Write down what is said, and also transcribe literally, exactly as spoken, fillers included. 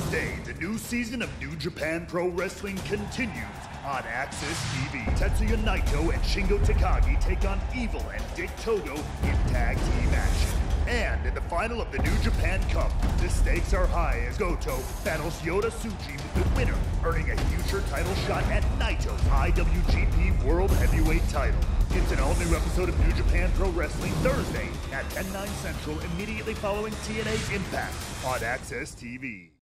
Thursday, the new season of New Japan Pro Wrestling continues on A X S T V. Tetsuya Naito and Shingo Takagi take on Evil and Dick Togo in tag team action. And in the final of the New Japan Cup, the stakes are high as Goto battles Yota Tsuji with the winner, earning a future title shot at Naito's I W G P World Heavyweight title. It's an all-new episode of New Japan Pro Wrestling Thursday at ten, nine Central, immediately following T N A's Impact on A X S T V.